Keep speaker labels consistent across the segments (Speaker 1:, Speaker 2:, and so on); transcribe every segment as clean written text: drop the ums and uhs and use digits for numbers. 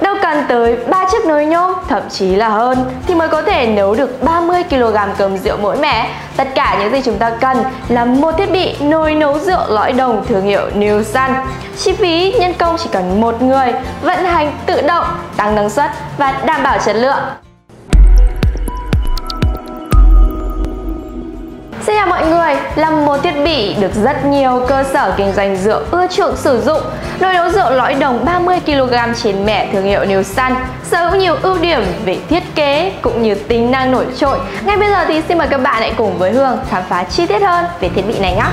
Speaker 1: Đâu cần tới 3 chiếc nồi nhôm, thậm chí là hơn, thì mới có thể nấu được 30 kg cơm rượu mỗi mẻ. Tất cả những gì chúng ta cần là một thiết bị nồi nấu rượu lõi đồng thương hiệu New Sun. Chi phí nhân công chỉ cần một người, vận hành tự động, tăng năng suất và đảm bảo chất lượng. Xin chào mọi người, là một thiết bị được rất nhiều cơ sở kinh doanh rượu ưa chuộng sử dụng. Nồi nấu rượu lõi đồng 30 kg trên mẻ thương hiệu New Sun sở hữu nhiều ưu điểm về thiết kế cũng như tính năng nổi trội. Ngay bây giờ thì xin mời các bạn hãy cùng với Hương khám phá chi tiết hơn về thiết bị này nhé.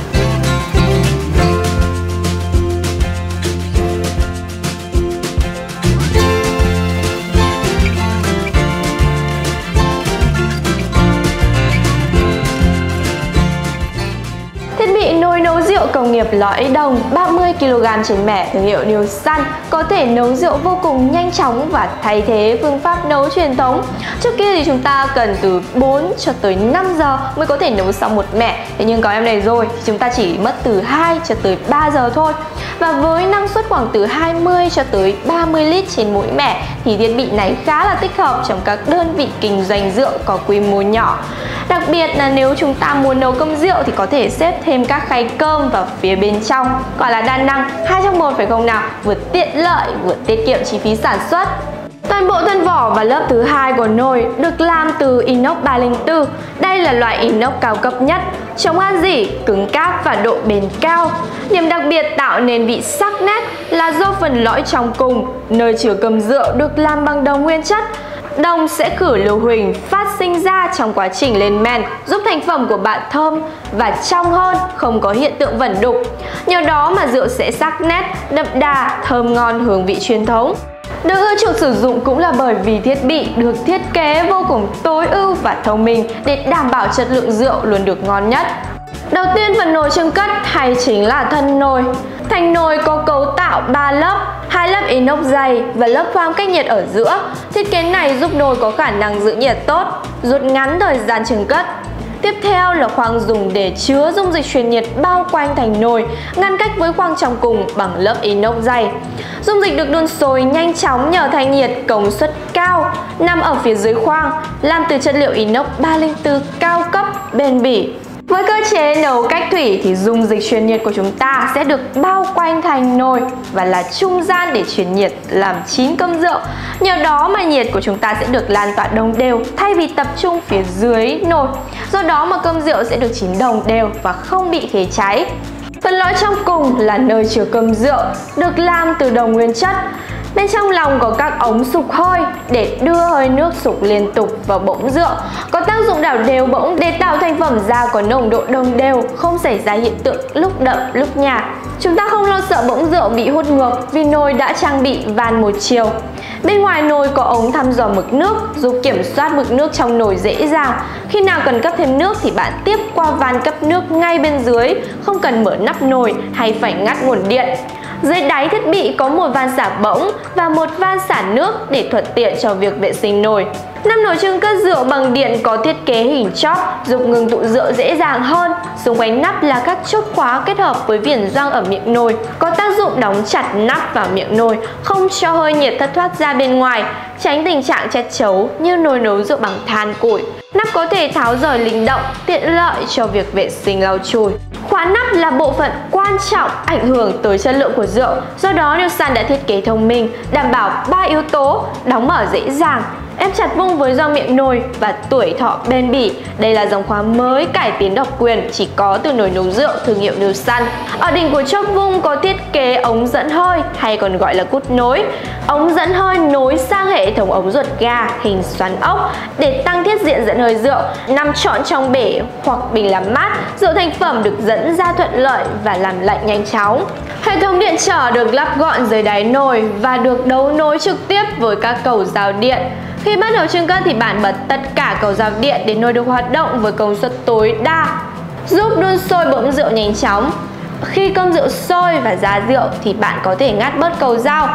Speaker 1: Nồi nấu rượu công nghiệp lõi đồng 30 kg trên mẻ thương hiệu New Sun có thể nấu rượu vô cùng nhanh chóng và thay thế phương pháp nấu truyền thống. Trước kia thì chúng ta cần từ 4 cho tới 5 giờ mới có thể nấu xong một mẻ. Thế nhưng có em này rồi thì chúng ta chỉ mất từ 2 cho tới 3 giờ thôi. Và với năng suất khoảng từ 20 cho tới 30 lít trên mỗi mẻ thì thiết bị này khá là thích hợp trong các đơn vị kinh doanh rượu có quy mô nhỏ. Đặc biệt là nếu chúng ta muốn nấu cơm rượu thì có thể xếp thêm các khay cơm vào phía bên trong, gọi là đa năng 2 trong 1 phải không nào? Vừa tiện lợi vừa tiết kiệm chi phí sản xuất. Toàn bộ thân vỏ và lớp thứ hai của nồi được làm từ inox 304. Đây là loại inox cao cấp nhất, chống han rỉ, cứng cáp và độ bền cao. Điểm đặc biệt tạo nên vị sắc nét là do phần lõi trong cùng, nơi chứa cơm rượu được làm bằng đồng nguyên chất. Đồng sẽ khử lưu huỳnh phát sinh ra trong quá trình lên men, giúp thành phẩm của bạn thơm và trong hơn, không có hiện tượng vẩn đục. Nhờ đó mà rượu sẽ sắc nét, đậm đà, thơm ngon hương vị truyền thống. Được ưa chuộng sử dụng cũng là bởi vì thiết bị được thiết kế vô cùng tối ưu và thông minh để đảm bảo chất lượng rượu luôn được ngon nhất. Đầu tiên phần nồi chưng cất hay chính là thân nồi. Thành nồi có cấu tạo 3 lớp, 2 lớp inox dày và lớp khoang cách nhiệt ở giữa. Thiết kế này giúp nồi có khả năng giữ nhiệt tốt, rút ngắn thời gian chưng cất. Tiếp theo là khoang dùng để chứa dung dịch truyền nhiệt bao quanh thành nồi, ngăn cách với khoang trong cùng bằng lớp inox dày. Dung dịch được đun sôi nhanh chóng nhờ thanh nhiệt công suất cao nằm ở phía dưới khoang, làm từ chất liệu inox 304 cao cấp, bền bỉ. Với cơ chế nấu cách thủy thì dung dịch truyền nhiệt của chúng ta sẽ được bao quanh thành nồi và là trung gian để truyền nhiệt làm chín cơm rượu. Nhờ đó mà nhiệt của chúng ta sẽ được lan tỏa đồng đều thay vì tập trung phía dưới nồi. Do đó mà cơm rượu sẽ được chín đồng đều và không bị khế cháy. Phần lõi trong cùng là nơi chứa cơm rượu, được làm từ đồng nguyên chất. Bên trong lòng có các ống sục hơi để đưa hơi nước sục liên tục vào bỗng rượu, có tác dụng đảo đều bỗng để tạo thành phẩm ra có nồng độ đồng đều, không xảy ra hiện tượng lúc đậm lúc nhạt. Chúng ta không lo sợ bỗng rượu bị hút ngược vì nồi đã trang bị van một chiều. Bên ngoài nồi có ống thăm dò mực nước giúp kiểm soát mực nước trong nồi dễ dàng. Khi nào cần cấp thêm nước thì bạn tiếp qua van cấp nước ngay bên dưới, không cần mở nắp nồi hay phải ngắt nguồn điện. Dưới đáy thiết bị có một van xả bỗng và một van xả nước để thuận tiện cho việc vệ sinh nồi. Nắp nồi chưng cất rượu bằng điện có thiết kế hình chóp giúp ngừng tụ rượu dễ dàng hơn. Xung quanh nắp là các chốt khóa kết hợp với viền gioăng ở miệng nồi, có tác dụng đóng chặt nắp vào miệng nồi, không cho hơi nhiệt thất thoát ra bên ngoài, tránh tình trạng chét chấu như nồi nấu rượu bằng than củi. Nắp có thể tháo rời linh động, tiện lợi cho việc vệ sinh lau chùi. Khóa nắp là bộ phận quan trọng ảnh hưởng tới chất lượng của rượu. Do đó New Sun đã thiết kế thông minh, đảm bảo 3 yếu tố: đóng mở dễ dàng, ép chặt vung với gioăng miệng nồi và tuổi thọ bền bỉ. Đây là dòng khóa mới cải tiến độc quyền chỉ có từ nồi nấu rượu thương hiệu New Sun. Ở đỉnh của chốt vung có thiết kế ống dẫn hơi hay còn gọi là cút nối. Ống dẫn hơi nối sang hệ thống ống ruột ga hình xoắn ốc để tăng tiết diện dẫn hơi rượu. Nằm trọn trong bể hoặc bình làm mát, rượu thành phẩm được dẫn ra thuận lợi và làm lạnh nhanh chóng. Hệ thống điện trở được lắp gọn dưới đáy nồi và được đấu nối trực tiếp với các cầu rào điện. Khi bắt đầu chưng cất thì bạn bật tất cả cầu rào điện để nồi được hoạt động với công suất tối đa, giúp đun sôi bỗng rượu nhanh chóng. Khi cơm rượu sôi và ra rượu thì bạn có thể ngắt bớt cầu dao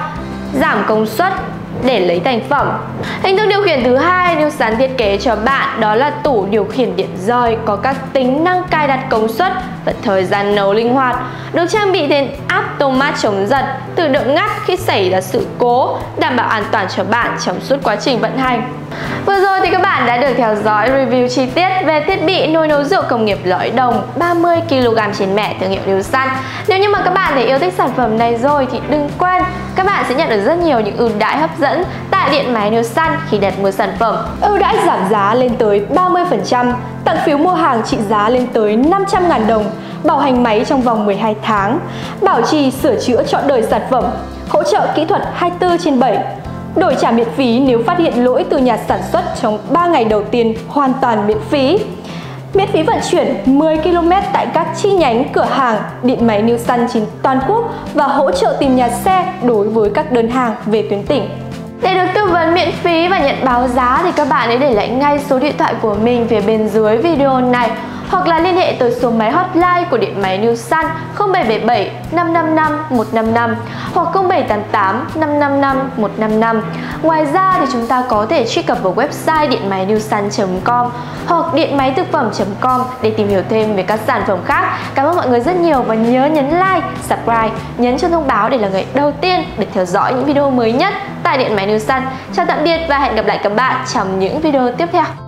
Speaker 1: giảm công suất để lấy thành phẩm. Hình thức điều khiển thứ hai Newsun thiết kế cho bạn đó là tủ điều khiển điện rời có các tính năng cài đặt công suất và thời gian nấu linh hoạt, được trang bị thêm automat chống giật, tự động ngắt khi xảy ra sự cố, đảm bảo an toàn cho bạn trong suốt quá trình vận hành. Vừa rồi thì các bạn đã được theo dõi review chi tiết về thiết bị nồi nấu rượu công nghiệp lõi đồng 30 kg trên mẻ thương hiệu Newsun. Nếu như mà các bạn yêu thích sản phẩm này rồi thì đừng quên các bạn sẽ nhận được rất nhiều những ưu đãi hấp dẫn tại điện máy Newsun khi đặt mua sản phẩm.
Speaker 2: Ưu đãi giảm giá lên tới 30%, tặng phiếu mua hàng trị giá lên tới 500.000 đồng, bảo hành máy trong vòng 12 tháng, bảo trì sửa chữa trọn đời sản phẩm, hỗ trợ kỹ thuật 24/7, đổi trả miễn phí nếu phát hiện lỗi từ nhà sản xuất trong 3 ngày đầu tiên hoàn toàn miễn phí. Miễn phí vận chuyển 10 km tại các chi nhánh cửa hàng điện máy Newsun trên toàn quốc và hỗ trợ tìm nhà xe đối với các đơn hàng về tuyến tỉnh.
Speaker 1: Để được tư vấn miễn phí và nhận báo giá thì các bạn hãy để lại ngay số điện thoại của mình phía bên dưới video này, hoặc là liên hệ tới số máy hotline của điện máy Newsun 0777 555 155 hoặc 0788 555 155. Ngoài ra thì chúng ta có thể truy cập vào website điện máy newsun.com hoặc điện máy thực phẩm.com để tìm hiểu thêm về các sản phẩm khác. Cảm ơn mọi người rất nhiều và nhớ nhấn like, subscribe, nhấn chuông thông báo để là người đầu tiên được theo dõi những video mới nhất tại điện máy Newsun. Chào tạm biệt và hẹn gặp lại các bạn trong những video tiếp theo.